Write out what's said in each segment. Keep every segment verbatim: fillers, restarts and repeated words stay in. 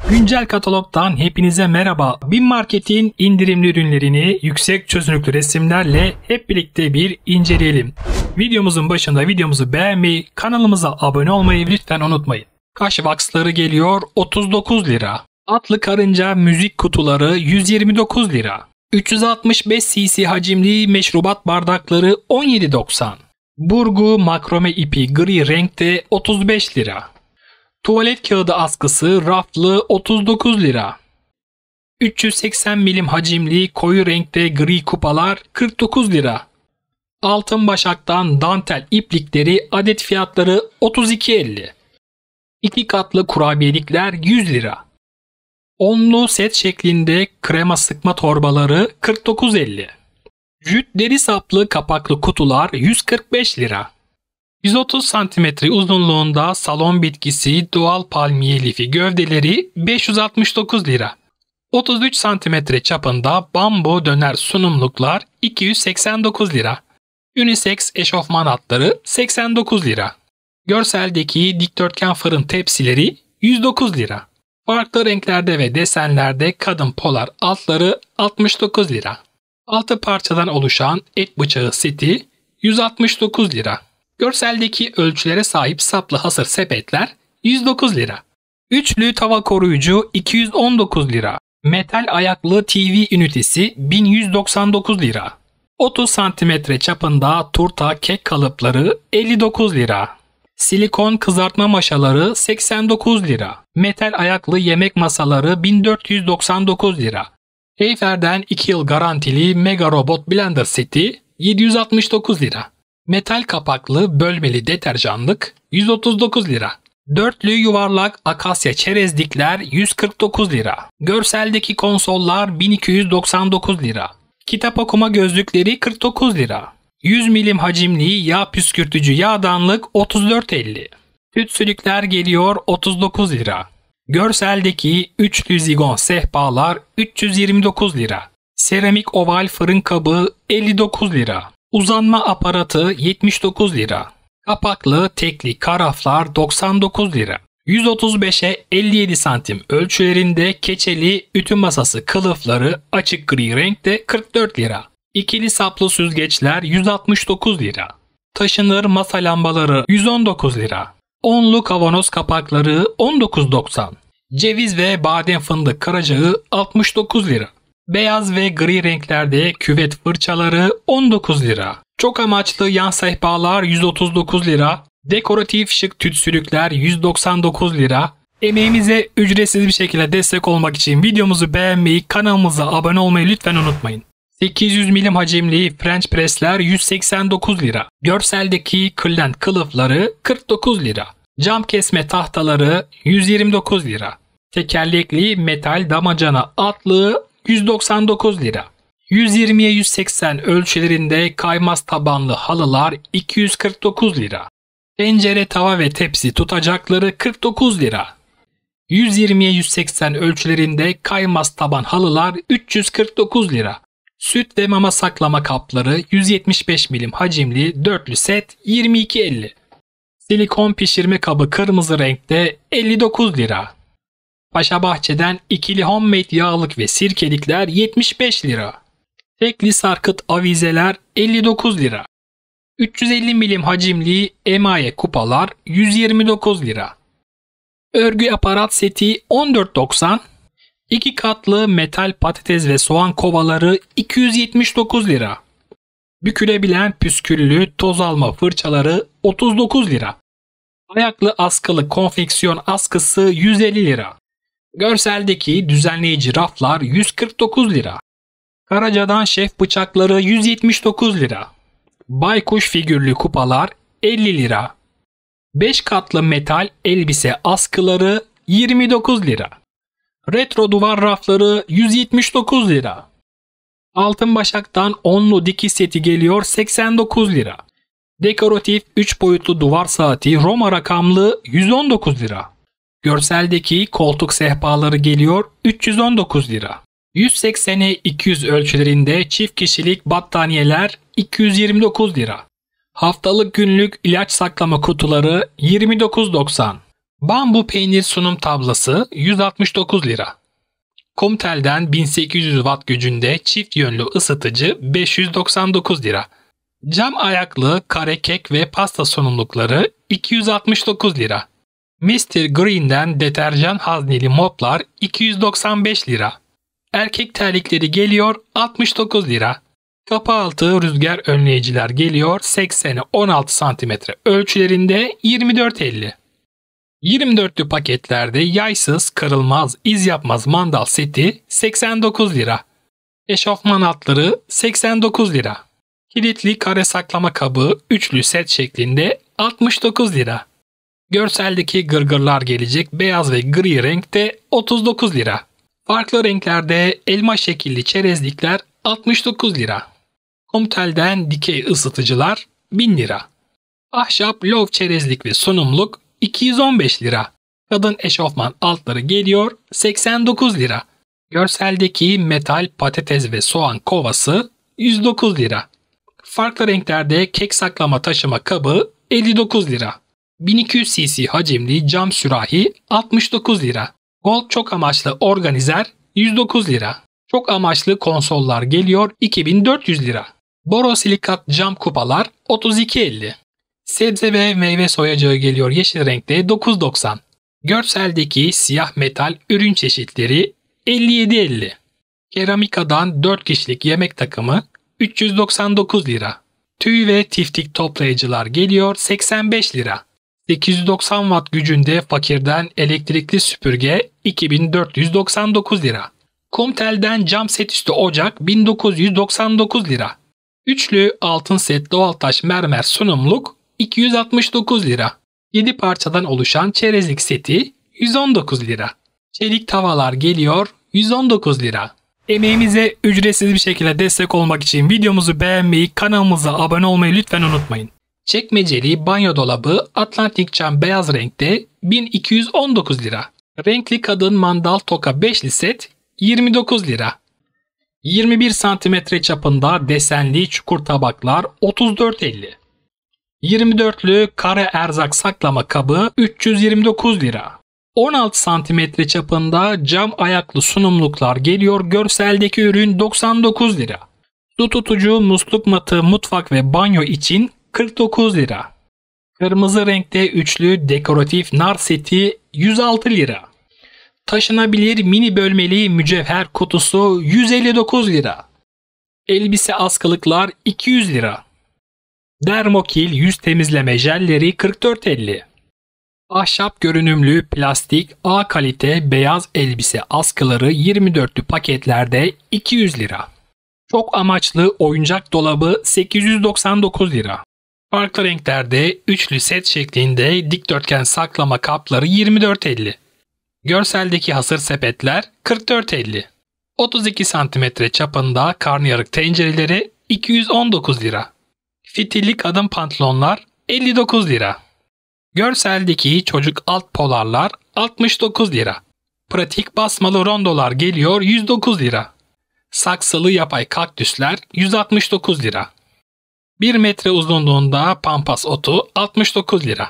Güncel katalogdan hepinize merhaba. Bin Market'in indirimli ürünlerini yüksek çözünürlüklü resimlerle hep birlikte bir inceleyelim. Videomuzun başında videomuzu beğenmeyi, kanalımıza abone olmayı lütfen unutmayın. Kaş vaksları geliyor otuz dokuz lira. Atlı karınca müzik kutuları yüz yirmi dokuz lira. üç yüz altmış beş cc hacimli meşrubat bardakları on yedi doksan. Burgu makrome ipi gri renkte otuz beş lira. Tuvalet kağıdı askısı raflı otuz dokuz lira. üç yüz seksen milim hacimli koyu renkte gri kupalar kırk dokuz lira. Altın başaktan dantel iplikleri adet fiyatları otuz iki elli. İki katlı kurabiyelikler yüz lira. Onlu set şeklinde krema sıkma torbaları kırk dokuz elli. Jüt deri saplı kapaklı kutular yüz kırk beş lira. yüz otuz santimetre uzunluğunda salon bitkisi doğal palmiye lifi gövdeleri beş yüz altmış dokuz lira. otuz üç santimetre çapında bambu döner sunumluklar iki yüz seksen dokuz lira. Unisex eşofman hatları seksen dokuz lira. Görseldeki dikdörtgen fırın tepsileri yüz dokuz lira. Farklı renklerde ve desenlerde kadın polar altları altmış dokuz lira. altı parçadan oluşan et bıçağı seti yüz altmış dokuz lira. Görseldeki ölçülere sahip saplı hasır sepetler yüz dokuz lira. Üçlü tava koruyucu iki yüz on dokuz lira. Metal ayaklı T V ünitesi bin yüz doksan dokuz lira. otuz santimetre çapında turta kek kalıpları elli dokuz lira. Silikon kızartma maşaları seksen dokuz lira. Metal ayaklı yemek masaları bin dört yüz doksan dokuz lira. Heyfer'den iki yıl garantili Mega Robot Blender seti yedi yüz altmış dokuz lira. Metal kapaklı bölmeli deterjanlık yüz otuz dokuz lira. Dörtlü yuvarlak akasya çerezlikler yüz kırk dokuz lira. Görseldeki konsollar bin iki yüz doksan dokuz lira. Kitap okuma gözlükleri kırk dokuz lira. yüz milim hacimli yağ püskürtücü yağdanlık otuz dört elli. Tütsülükler geliyor otuz dokuz lira. Görseldeki üçlü zigon sehpalar üç yüz yirmi dokuz lira. Seramik oval fırın kabı elli dokuz lira. Uzanma aparatı yetmiş dokuz lira. Kapaklı tekli karaflar doksan dokuz lira. yüz otuz beşe elli yedi santim ölçülerinde keçeli ütü masası kılıfları açık gri renkte kırk dört lira. İkili saplı süzgeçler yüz altmış dokuz lira. Taşınır masa lambaları yüz on dokuz lira. Onlu kavanoz kapakları on dokuz doksan. Ceviz ve badem fındık karacağı altmış dokuz lira. Beyaz ve gri renklerde küvet fırçaları on dokuz lira. Çok amaçlı yan sehpalar yüz otuz dokuz lira. Dekoratif şık tütsülükler yüz doksan dokuz lira. Emeğimize ücretsiz bir şekilde destek olmak için videomuzu beğenmeyi, kanalımıza abone olmayı lütfen unutmayın. sekiz yüz milim hacimli French pressler yüz seksen dokuz lira. Görseldeki kırlent kılıfları kırk dokuz lira. Cam kesme tahtaları yüz yirmi dokuz lira. Tekerlekli metal damacana altlığı yüz doksan dokuz lira. yüz yirmiye yüz seksen ölçülerinde kaymaz tabanlı halılar iki yüz kırk dokuz lira. Tencere, tava ve tepsi tutacakları kırk dokuz lira. yüz yirmiye yüz seksen ölçülerinde kaymaz taban halılar üç yüz kırk dokuz lira. Süt ve mama saklama kapları yüz yetmiş beş milim hacimli dörtlü set yirmi iki elli. Silikon pişirme kabı kırmızı renkte elli dokuz lira. Paşabahçe'den ikili homemade yağlık ve sirkelikler yetmiş beş lira. Tekli sarkıt avizeler elli dokuz lira. üç yüz elli milim hacimli emaye kupalar yüz yirmi dokuz lira. Örgü aparat seti on dört doksan. İki katlı metal patates ve soğan kovaları iki yüz yetmiş dokuz lira. Bükülebilen püsküllü toz alma fırçaları otuz dokuz lira. Ayaklı askılı konfeksiyon askısı yüz elli lira. Görseldeki düzenleyici raflar yüz kırk dokuz lira. Karaca'dan şef bıçakları yüz yetmiş dokuz lira. Baykuş figürlü kupalar elli lira. beş katlı metal elbise askıları yirmi dokuz lira. Retro duvar rafları yüz yetmiş dokuz lira. Altın başaktan onlu dikiş seti geliyor seksen dokuz lira. Dekoratif üç boyutlu duvar saati Roma rakamlı yüz on dokuz lira. Görseldeki koltuk sehpaları geliyor üç yüz on dokuz lira. yüz seksene iki yüz ölçülerinde çift kişilik battaniyeler iki yüz yirmi dokuz lira. Haftalık günlük ilaç saklama kutuları yirmi dokuz doksan. Bambu peynir sunum tablası yüz altmış dokuz lira. Comtel'den bin sekiz yüz watt gücünde çift yönlü ısıtıcı beş yüz doksan dokuz lira. Cam ayaklı kare kek ve pasta sunumlukları iki yüz altmış dokuz lira. mister Green'den deterjan hazneli moplar iki yüz doksan beş lira. Erkek terlikleri geliyor altmış dokuz lira. Kapı altı rüzgar önleyiciler geliyor seksene on altı santimetre ölçülerinde yirmi dört elli. yirmi dörtlü paketlerde yaysız, kırılmaz, iz yapmaz mandal seti seksen dokuz lira. Eşofman altları seksen dokuz lira. Kilitli kare saklama kabı üçlü set şeklinde altmış dokuz lira. Görseldeki gırgırlar gelecek beyaz ve gri renkte otuz dokuz lira. Farklı renklerde elma şekilli çerezlikler altmış dokuz lira. Comtel'den dikey ısıtıcılar bin lira. Ahşap lov çerezlik ve sunumluk iki yüz on beş lira. Kadın eşofman altları geliyor seksen dokuz lira. Görseldeki metal patates ve soğan kovası yüz dokuz lira. Farklı renklerde kek saklama taşıma kabı elli dokuz lira. bin iki yüz cc hacimli cam sürahi altmış dokuz lira. Gold çok amaçlı organizer yüz dokuz lira. Çok amaçlı konsollar geliyor iki bin dört yüz lira. Borosilikat cam kupalar otuz iki elli. Sebze ve meyve soyacağı geliyor yeşil renkte dokuz doksan. Görseldeki siyah metal ürün çeşitleri elli yedi elli. Keramikadan dört kişilik yemek takımı üç yüz doksan dokuz lira. Tüy ve tiftik toplayıcılar geliyor seksen beş lira. sekiz yüz doksan watt gücünde fakirden elektrikli süpürge iki bin dört yüz doksan dokuz lira. Comtel'den cam set üstü ocak bin dokuz yüz doksan dokuz lira. Üçlü altın set doğaltaş mermer sunumluk iki yüz altmış dokuz lira. yedi parçadan oluşan çerezlik seti yüz on dokuz lira. Çelik tavalar geliyor yüz on dokuz lira. Emeğimize ücretsiz bir şekilde destek olmak için videomuzu beğenmeyi, kanalımıza abone olmayı lütfen unutmayın. Çekmeceli banyo dolabı Atlantik cam beyaz renkte bin iki yüz on dokuz lira. Renkli kadın mandal toka beşli set yirmi dokuz lira. yirmi bir santimetre çapında desenli çukur tabaklar otuz dört elli. yirmi dörtlü kare erzak saklama kabı üç yüz yirmi dokuz lira. on altı santimetre çapında cam ayaklı sunumluklar geliyor görseldeki ürün doksan dokuz lira. Su tutucu musluk matı mutfak ve banyo için kırk dokuz lira. Kırmızı renkte üçlü dekoratif nar seti yüz altı lira. Taşınabilir mini bölmeli mücevher kutusu yüz elli dokuz lira. Elbise askılıklar iki yüz lira. Dermokil yüz temizleme jelleri kırk dört elli. Ahşap görünümlü plastik A kalite beyaz elbise askıları yirmi dörtlü paketlerde iki yüz lira. Çok amaçlı oyuncak dolabı sekiz yüz doksan dokuz lira. Farklı renklerde üçlü set şeklinde dikdörtgen saklama kapları yirmi dört elli. Görseldeki hasır sepetler kırk dört elli. otuz iki santimetre çapında karnıyarık tencereleri iki yüz on dokuz lira. Fitilli kadın pantolonlar elli dokuz lira. Görseldeki çocuk alt polarlar altmış dokuz lira. Pratik basmalı rondolar geliyor yüz dokuz lira. Saksılı yapay kaktüsler yüz altmış dokuz lira. bir metre uzunluğunda pampas otu altmış dokuz lira.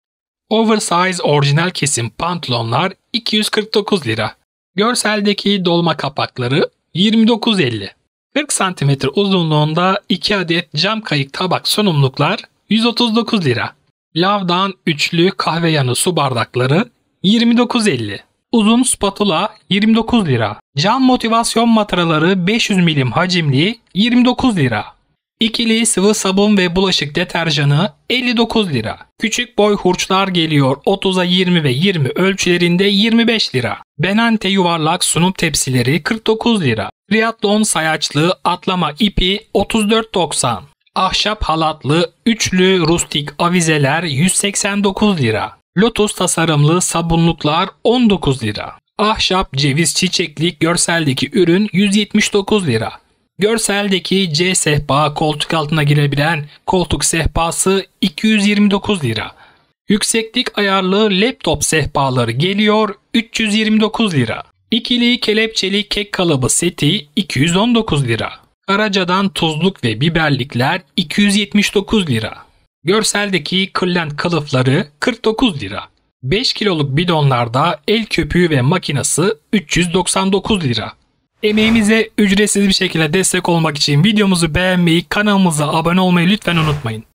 Oversize orijinal kesim pantolonlar iki yüz kırk dokuz lira. Görseldeki dolma kapakları yirmi dokuz elli. kırk santimetre uzunluğunda iki adet cam kayık tabak sunumluklar yüz otuz dokuz lira. Lavdan üçlü kahve yanı su bardakları yirmi dokuz elli. Uzun spatula yirmi dokuz lira. Cam motivasyon mataraları beş yüz milim hacimli yirmi dokuz lira. İkili sıvı sabun ve bulaşık deterjanı elli dokuz lira. Küçük boy hurçlar geliyor otuza yirmi ve yirmi ölçülerinde yirmi beş lira. Benante yuvarlak sunum tepsileri kırk dokuz lira. Triathlon sayaçlı atlama ipi otuz dört doksan. Ahşap halatlı üçlü rustik avizeler yüz seksen dokuz lira. Lotus tasarımlı sabunluklar on dokuz lira. Ahşap ceviz çiçeklik görseldeki ürün yüz yetmiş dokuz lira. Görseldeki C sehpa koltuk altına girebilen koltuk sehpası iki yüz yirmi dokuz lira. Yükseklik ayarlı laptop sehpaları geliyor üç yüz yirmi dokuz lira. İkili kelepçeli kek kalıbı seti iki yüz on dokuz lira. Karaca'dan tuzluk ve biberlikler iki yüz yetmiş dokuz lira. Görseldeki kırlent kılıfları kırk dokuz lira. beş kiloluk bidonlarda el köpüğü ve makinası üç yüz doksan dokuz lira. Emeğimize ücretsiz bir şekilde destek olmak için videomuzu beğenmeyi, kanalımıza abone olmayı lütfen unutmayın.